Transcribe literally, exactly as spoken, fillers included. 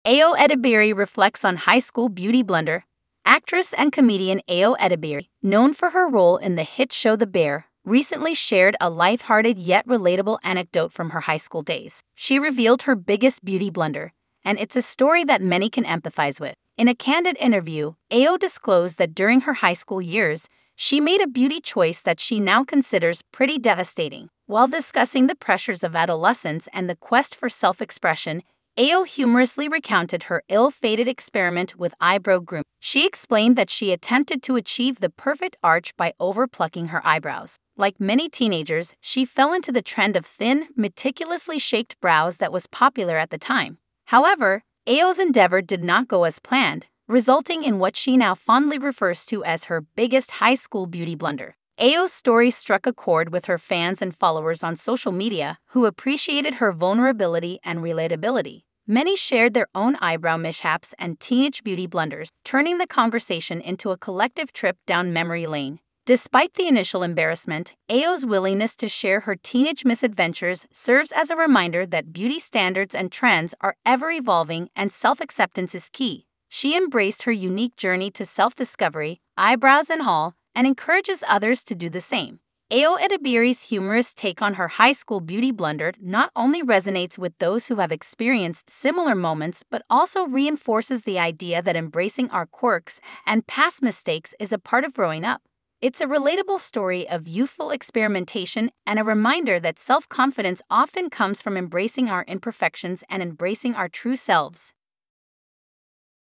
Ayo Edebiri reflects on high school beauty blunder. Actress and comedian Ayo Edebiri, known for her role in the hit show The Bear, recently shared a lighthearted yet relatable anecdote from her high school days. She revealed her biggest beauty blunder, and it's a story that many can empathize with. In a candid interview, Ayo disclosed that during her high school years, she made a beauty choice that she now considers pretty devastating. While discussing the pressures of adolescence and the quest for self-expression, Ayo humorously recounted her ill-fated experiment with eyebrow grooming. She explained that she attempted to achieve the perfect arch by over-plucking her eyebrows. Like many teenagers, she fell into the trend of thin, meticulously shaped brows that was popular at the time. However, Ayo's endeavor did not go as planned, resulting in what she now fondly refers to as her biggest high school beauty blunder. Ayo's story struck a chord with her fans and followers on social media, who appreciated her vulnerability and relatability. Many shared their own eyebrow mishaps and teenage beauty blunders, turning the conversation into a collective trip down memory lane. Despite the initial embarrassment, Ayo's willingness to share her teenage misadventures serves as a reminder that beauty standards and trends are ever-evolving and self-acceptance is key. She embraced her unique journey to self-discovery, eyebrows and all, and encourages others to do the same. Ayo Edebiri's humorous take on her high school beauty blunder not only resonates with those who have experienced similar moments but also reinforces the idea that embracing our quirks and past mistakes is a part of growing up. It's a relatable story of youthful experimentation and a reminder that self-confidence often comes from embracing our imperfections and embracing our true selves.